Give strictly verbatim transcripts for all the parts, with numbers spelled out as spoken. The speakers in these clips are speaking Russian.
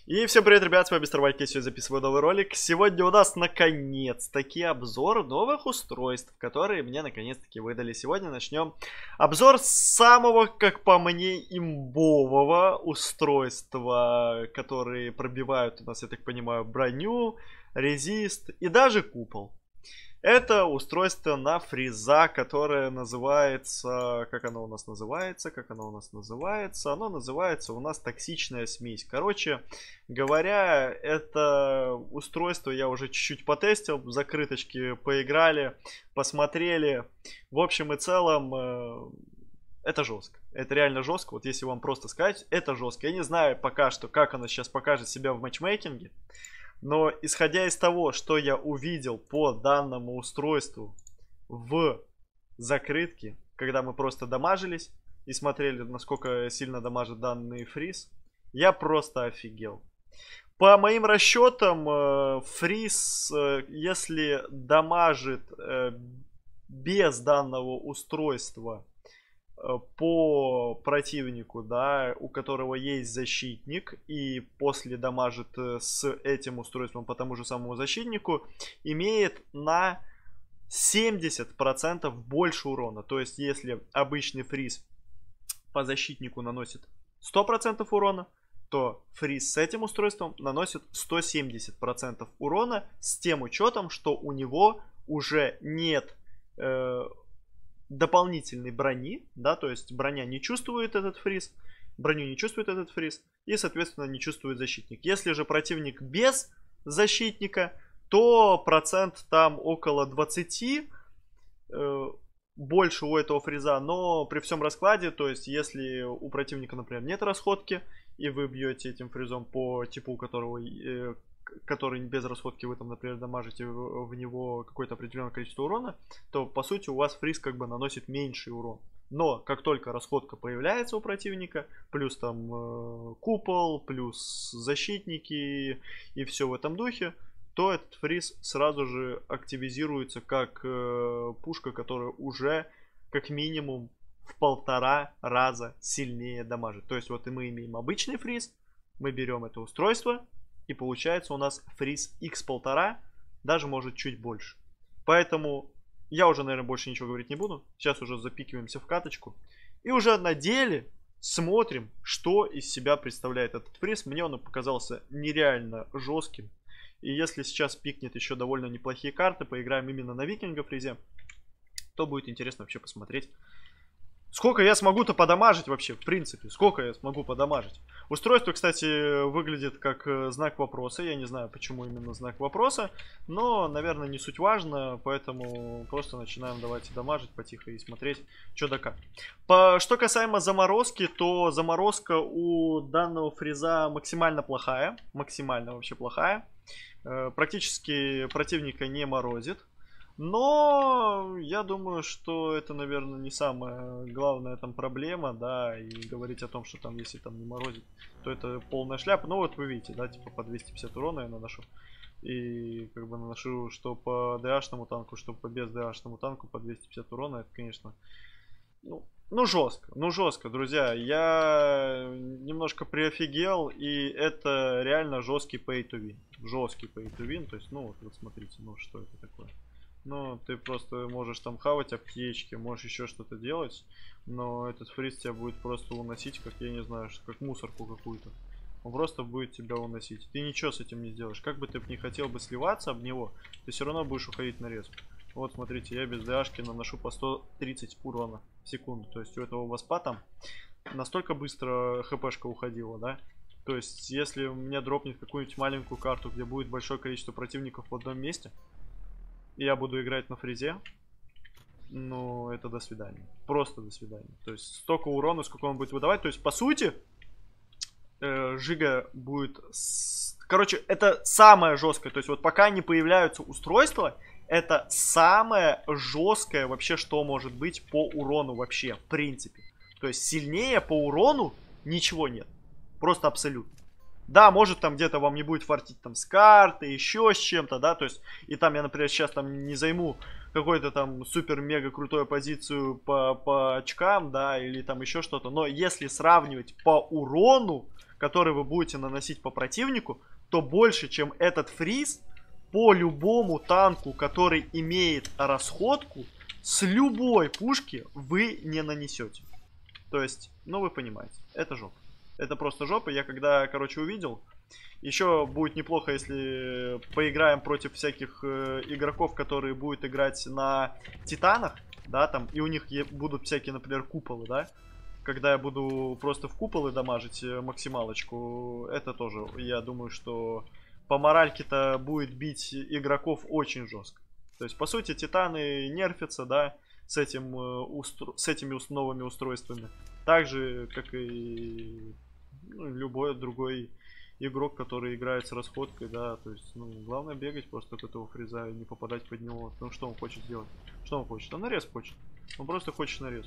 И всем привет, ребят, с вами Мистер Вайки, сегодня записываю новый ролик. Сегодня у нас наконец-таки обзор новых устройств, которые мне наконец-таки выдали. Сегодня начнем обзор самого, как по мне, имбового устройства, которые пробивают у нас, я так понимаю, броню, резист и даже купол. Это устройство на фриза, которое называется... Как оно у нас называется? Как оно у нас называется? Оно называется у нас токсичная смесь. Короче говоря, это устройство я уже чуть-чуть потестил. В закрыточке поиграли, посмотрели. В общем и целом, это жестко. Это реально жестко. Вот если вам просто сказать, это жестко. Я не знаю пока что, как оно сейчас покажет себя в матчмейкинге. Но исходя из того, что я увидел по данному устройству в закрытке, когда мы просто дамажились и смотрели, насколько сильно дамажит данный фриз, я просто офигел. По моим расчетам, фриз, если дамажит без данного устройства по противнику, да, у которого есть защитник, и после дамажит с этим устройством по тому же самому защитнику, имеет на семьдесят процентов больше урона. То есть, если обычный фриз по защитнику наносит сто процентов урона, то фриз с этим устройством наносит сто семьдесят процентов урона, с тем учетом, что у него уже нет... Э дополнительной брони, да, то есть броня не чувствует этот фриз, броню не чувствует этот фриз, и, соответственно, не чувствует защитник. Если же противник без защитника, то процент там около двадцати, э, больше у этого фриза, но при всем раскладе, то есть если у противника, например, нет расходки, и вы бьете этим фризом по типу, у которого... Э, который без расходки вы там, например, дамажите в, в него какое-то определенное количество урона, то по сути у вас фриз как бы наносит меньший урон. Но как только расходка появляется у противника, плюс там э, купол, плюс защитники и все в этом духе, то этот фриз сразу же активизируется как э, пушка, которая уже как минимум в полтора раза сильнее дамажит. То есть вот и мы имеем обычный фриз, мы берем это устройство, и получается у нас фриз икс полтора, даже может чуть больше. Поэтому я уже, наверное, больше ничего говорить не буду. Сейчас уже запикиваемся в каточку. И уже на деле смотрим, что из себя представляет этот фриз. Мне он показался нереально жестким. И если сейчас пикнет еще довольно неплохие карты, поиграем именно на викинга фризе, то будет интересно вообще посмотреть. Сколько я смогу-то подамажить вообще, в принципе? Сколько я смогу подамажить? Устройство, кстати, выглядит как знак вопроса. Я не знаю, почему именно знак вопроса. Но, наверное, не суть важно. Поэтому просто начинаем давайте дамажить потихо и смотреть, что да как. По, что касаемо заморозки, то заморозка у данного фриза максимально плохая. Максимально вообще плохая. Практически противника не морозит. Но я думаю, что это, наверное, не самая главная там проблема, да, и говорить о том, что там, если там не морозит, то это полная шляпа. Ну вот вы видите, да, типа по двести пятьдесят урона я наношу. И как бы наношу что по ДАшному танку, что по без ДАшному танку по двести пятьдесят урона. Это, конечно, ну, ну жестко, ну жестко, друзья. Я немножко приофигел, и это реально жесткий pay to win. Жесткий pay to win, то есть, ну вот, вот смотрите, ну что это такое. Ну, ты просто можешь там хавать аптечки, можешь еще что-то делать, но этот фриз тебя будет просто уносить, как, я не знаю, как мусорку какую-то. Он просто будет тебя уносить. Ты ничего с этим не сделаешь. Как бы ты не хотел бы сливаться об него, ты все равно будешь уходить на резку. Вот, смотрите, я без ДАшки наношу по сто тридцать урона в секунду. То есть у этого васпа там настолько быстро хпшка уходила, да? То есть, если у меня дропнет какую-нибудь маленькую карту, где будет большое количество противников в одном месте, и я буду играть на фризе, ну, это до свидания. Просто до свидания. То есть, столько урона, сколько он будет выдавать. То есть, по сути, э, Жига будет... С... Короче, это самое жесткое. То есть, вот пока не появляются устройства, это самое жесткое вообще, что может быть по урону вообще, в принципе. То есть, сильнее по урону ничего нет. Просто абсолютно. Да, может там где-то вам не будет фартить там с карты, еще с чем-то, да, то есть, и там я, например, сейчас там не займу какой-то там супер-мега крутую позицию по, по очкам, да, или там еще что-то, но если сравнивать по урону, который вы будете наносить по противнику, то больше, чем этот фриз, по любому танку, который имеет расходку, с любой пушки вы не нанесете. То есть, ну вы понимаете, это жопа. Это просто жопа. Я когда, короче, увидел... Еще будет неплохо, если поиграем против всяких э, игроков, которые будут играть на титанах, да, там, и у них будут всякие, например, куполы, да. Когда я буду просто в куполы дамажить максималочку, это тоже, я думаю, что по моральке-то будет бить игроков очень жестко. То есть, по сути, титаны нерфятся, да, с, этим, э, устро... с этими новыми устройствами. Так же, как и ну, любой другой игрок, который играет с расходкой, да, то есть, ну, главное бегать просто от этого фриза и не попадать под него. Ну, что он хочет сделать? Что он хочет? Он нарез хочет. Он просто хочет нарез.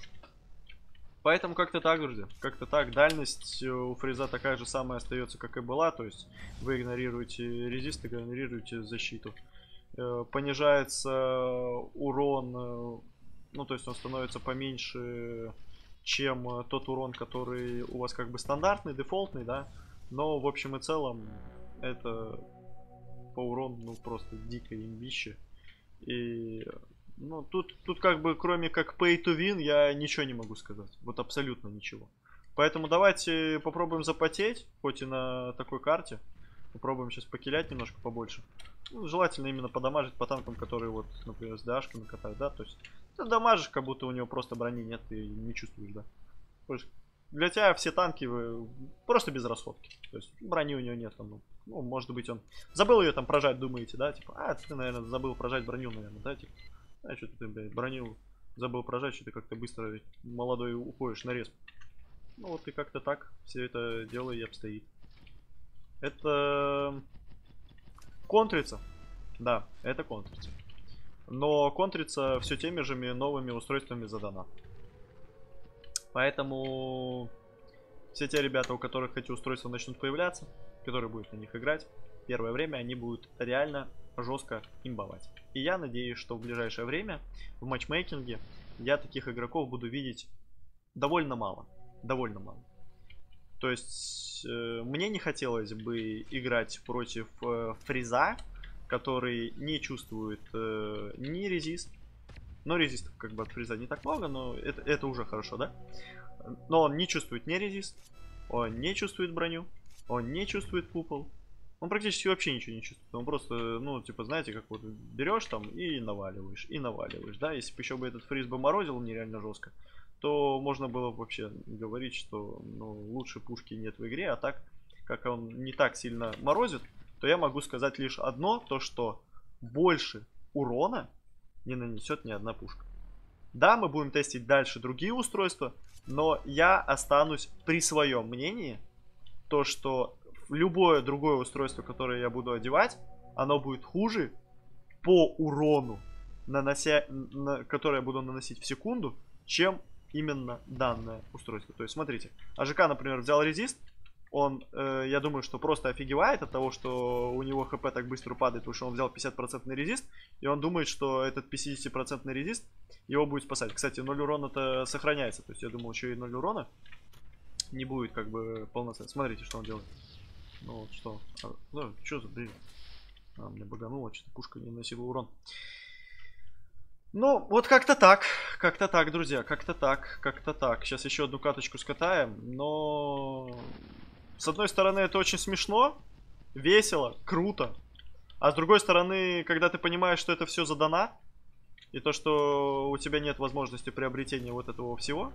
Поэтому как-то так, друзья. Как-то так. Дальность у фриза такая же самая остается, как и была. То есть, вы игнорируете резист, игнорируете защиту. Понижается урон, ну, то есть, он становится поменьше, чем тот урон, который у вас как бы стандартный, дефолтный, да. Но в общем и целом это по урону ну просто дикое имбище. И ну тут, тут как бы кроме как pay to win я ничего не могу сказать. Вот абсолютно ничего. Поэтому давайте попробуем запотеть, хоть и на такой карте. Попробуем сейчас покилять немножко побольше. Ну, желательно именно подамажить по танкам, которые вот, например, с дашками катают, да. То есть ты дамажишь, как будто у него просто брони нет, и не чувствуешь, да. Для тебя все танки просто без расходки. То есть брони у него нет. Там, ну, может быть, он забыл ее там прожать, думаете, да? Типа, а, ты, наверное, забыл прожать броню, наверное, да? Типа, а, что ты, блядь, броню забыл прожать, что ты как-то быстро молодой уходишь на респ. Ну, вот и как-то так все это дело и обстоит. Это контрится. Да, это контрится. Но контрится все теми же новыми устройствами за донат. Поэтому все те ребята, у которых эти устройства начнут появляться, которые будут на них играть, первое время они будут реально жестко имбовать. И я надеюсь, что в ближайшее время в матчмейкинге я таких игроков буду видеть довольно мало. Довольно мало. То есть э, мне не хотелось бы играть против э, фриза, который не чувствует э, ни резист. Но резистов как бы от фриза не так много, но это, это уже хорошо, да? Но он не чувствует ни резист, он не чувствует броню, он не чувствует купол. Он практически вообще ничего не чувствует. Он просто, ну, типа, знаете, как вот берешь там и наваливаешь, и наваливаешь, да? Если бы еще бы этот фриз бы морозил нереально жестко, то можно было бы вообще говорить, что, ну, лучше пушки нет в игре. А так, как он не так сильно морозит, то я могу сказать лишь одно, то что больше урона не нанесет ни одна пушка. Да, мы будем тестить дальше другие устройства, но я останусь при своем мнении, то что любое другое устройство, которое я буду одевать, оно будет хуже по урону, нанося, на, которое я буду наносить в секунду, чем именно данное устройство. То есть, смотрите, АЖК, например, взял резист, он, э, я думаю, что просто офигевает от того, что у него хп так быстро падает, потому что он взял пятьдесят процентов резист, и он думает, что этот пятьдесят процентов резист его будет спасать. Кстати, ноль урона-то сохраняется, то есть я думал, что и ноль урона не будет как бы полноценно. Смотрите, что он делает. Ну вот что, а, ну что за бред? А, мне багануло, что пушка не наносила урон. Ну, вот как-то так, как-то так, друзья, как-то так, как-то так. Сейчас еще одну каточку скатаем, но... С одной стороны, это очень смешно, весело, круто. А с другой стороны, когда ты понимаешь, что это все за донат, и то, что у тебя нет возможности приобретения вот этого всего,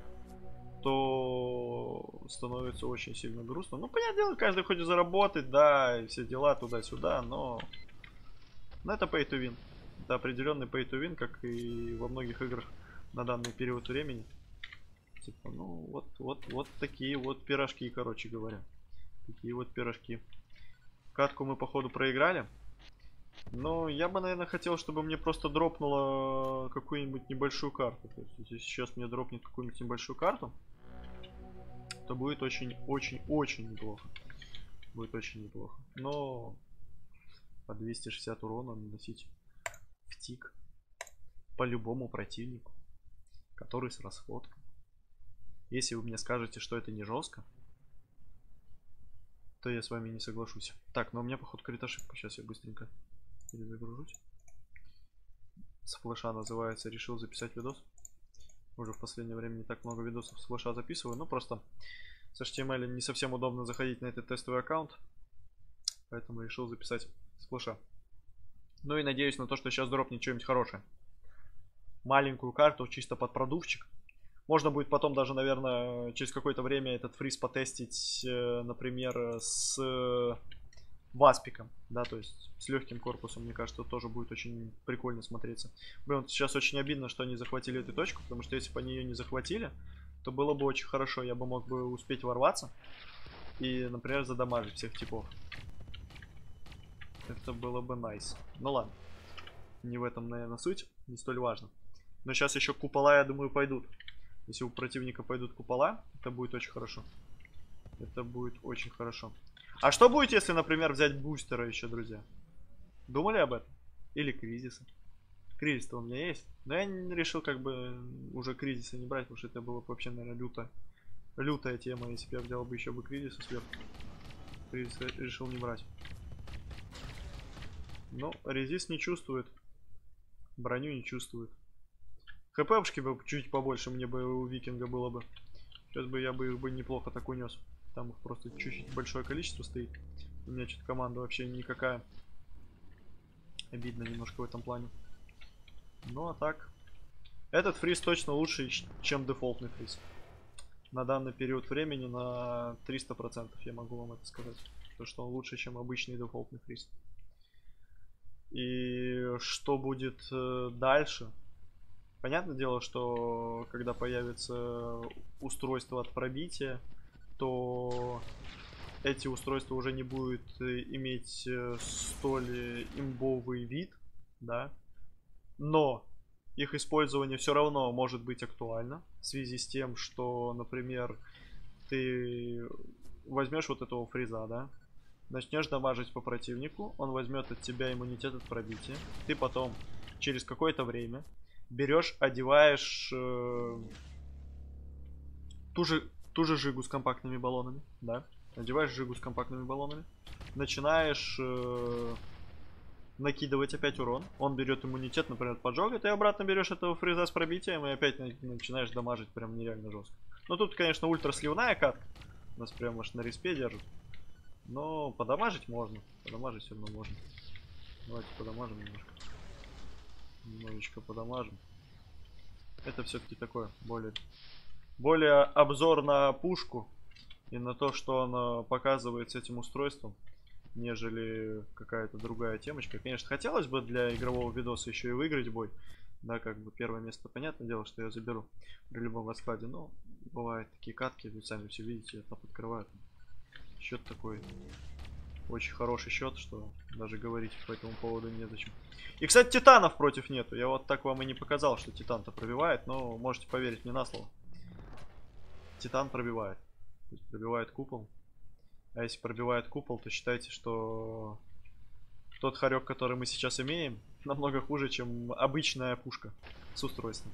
то становится очень сильно грустно. Ну, понятное дело, каждый хочет заработать, да, и все дела туда-сюда, но... Но это pay to win. Это определенный pay to win, как и во многих играх на данный период времени. Типа, ну, вот, вот, вот такие вот пирожки, короче говоря. Такие вот пирожки. Катку мы, походу, проиграли. Но я бы, наверное, хотел, чтобы мне просто дропнуло какую-нибудь небольшую карту. То есть, если сейчас мне дропнет какую-нибудь небольшую карту, то будет очень-очень-очень неплохо. Будет очень неплохо. Но по двести шестьдесят урона наносить в тик по любому противнику, который с расходкой. Если вы мне скажете, что это не жестко, то я с вами не соглашусь. Так, но у меня, походу, крит ошибка. Сейчас я быстренько перезагружусь. С флеша называется «Решил записать видос». Уже в последнее время не так много видосов с флеша записываю. Но просто с эйч ти эм эль не совсем удобно заходить на этот тестовый аккаунт. Поэтому решил записать с флеша. Ну и надеюсь на то, что сейчас дропнет что-нибудь хорошее. Маленькую карту, чисто под продувчик. Можно будет потом даже, наверное, через какое-то время этот фриз потестить, например, с васпиком, да, то есть с легким корпусом. Мне кажется, тоже будет очень прикольно смотреться. Блин, сейчас очень обидно, что они захватили эту точку, потому что если бы они ее не захватили, то было бы очень хорошо. Я бы мог бы успеть ворваться и, например, задамажить всех типов. Это было бы найс. Ну ладно, не в этом, наверное, суть, не столь важно. Но сейчас еще купола, я думаю, пойдут. Если у противника пойдут купола, это будет очень хорошо. Это будет очень хорошо. А что будет, если, например, взять бустера еще, друзья? Думали об этом? Или кризисы? Кризис-то у меня есть. Но я решил как бы уже кризисы не брать, потому что это было бы вообще, наверное, люто, лютая тема, если бы я взял бы еще бы кризисы сверху. Кризис решил не брать. Но резист не чувствует. Броню не чувствует. ХПшки бы чуть побольше мне бы у викинга было бы. Сейчас бы я бы их бы неплохо так унес. Там их просто чуть-чуть большое количество стоит. У меня что-то команда вообще никакая. Обидно немножко в этом плане. Ну а так. Этот фриз точно лучше, чем дефолтный фриз. На данный период времени на триста процентов я могу вам это сказать. То, что он лучше, чем обычный дефолтный фриз. И что будет дальше? Понятное дело, что когда появится устройство от пробития, то эти устройства уже не будут иметь столь имбовый вид, да. Но их использование все равно может быть актуально в связи с тем, что, например, ты возьмешь вот этого фриза, да, начнешь дамажить по противнику, он возьмет от тебя иммунитет от пробития, ты потом через какое-то время берешь, одеваешь э, ту же, ту же жигу с компактными баллонами, да, одеваешь жигу с компактными баллонами, начинаешь э, накидывать опять урон, он берет иммунитет, например, от поджога, ты обратно берешь этого фриза с пробитием и опять начинаешь дамажить прям нереально жестко. Ну тут, конечно, ультра сливная катка, нас прям аж на респе держит, но подамажить можно, подамажить все равно можно. Давайте подамажим немножко. Немножечко подамажим. Это все-таки такое более, более обзор на пушку и на то, что она показывает с этим устройством, нежели какая-то другая темочка. Конечно, хотелось бы для игрового видоса еще и выиграть бой. Да, как бы первое место, понятное дело, что я заберу при любом раскладе. Но бывают такие катки, вы сами все видите, это подкрывают. Счет такой. Очень хороший счет, что даже говорить по этому поводу незачем. И, кстати, титанов против нету. Я вот так вам и не показал, что титан-то пробивает, но можете поверить мне на слово. Титан пробивает. То есть пробивает купол. А если пробивает купол, то считайте, что тот хорек, который мы сейчас имеем, намного хуже, чем обычная пушка с устройством.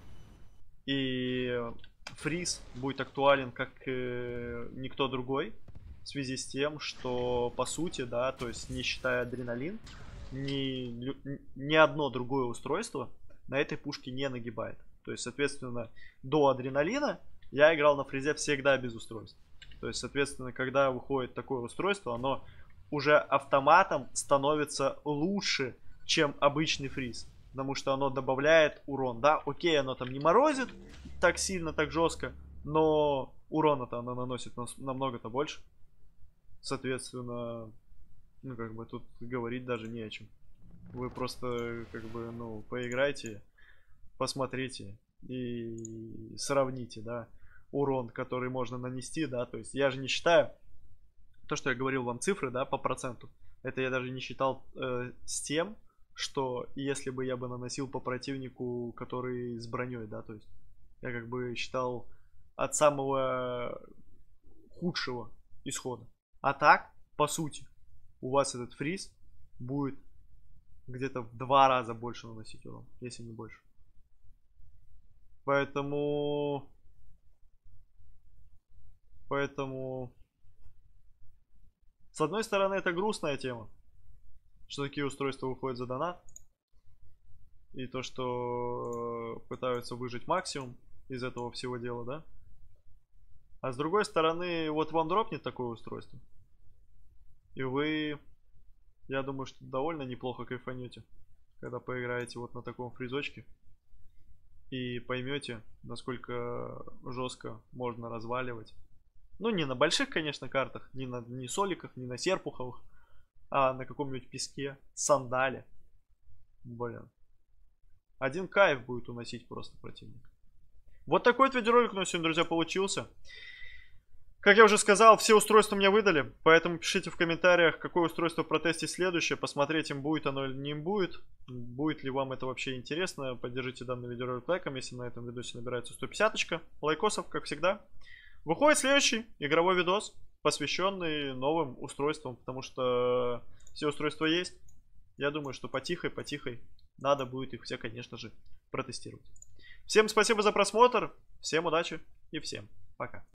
И фриз будет актуален как э, никто другой. В связи с тем, что по сути, да, то есть не считая адреналин, ни, ни одно другое устройство на этой пушке не нагибает. То есть, соответственно, до адреналина я играл на фризе всегда без устройств. То есть, соответственно, когда выходит такое устройство, оно уже автоматом становится лучше, чем обычный фриз. Потому что оно добавляет урон. Да, окей, оно там не морозит так сильно, так жестко, но урона-то оно наносит намного-то больше. Соответственно, ну как бы тут говорить даже не о чем. Вы просто как бы, ну, поиграйте, посмотрите и сравните, да, урон, который можно нанести, да, то есть я же не считаю то, что я говорил вам цифры, да, по проценту. Это я даже не считал э, с тем, что если бы я бы наносил по противнику, который с броней, да, то есть я как бы считал от самого худшего исхода. А так, по сути, у вас этот фриз будет где-то в два раза больше наносить урон, если не больше. Поэтому... Поэтому... С одной стороны, это грустная тема, что такие устройства выходят за донат. И то, что пытаются выжить максимум из этого всего дела, да? А с другой стороны, вот вам дропнет такое устройство. И вы, я думаю, что довольно неплохо кайфанете, когда поиграете вот на таком фризочке. И поймете, насколько жестко можно разваливать. Ну, не на больших, конечно, картах, не на не соликах, не на серпуховых, а на каком-нибудь песке, сандале. Блин. Один кайф будет уносить просто противника. Вот такой вот видеоролик у нас сегодня, друзья, получился. Как я уже сказал, все устройства мне выдали, поэтому пишите в комментариях, какое устройство протестить следующее, посмотреть, им будет оно или не им будет, будет ли вам это вообще интересно. Поддержите данный видеоролик лайком, если на этом видосе набирается сто пятьдесят очка, лайкосов, как всегда. Выходит следующий игровой видос, посвященный новым устройствам, потому что все устройства есть. Я думаю, что потихой-потихой надо будет их все, конечно же, протестировать. Всем спасибо за просмотр, всем удачи и всем пока.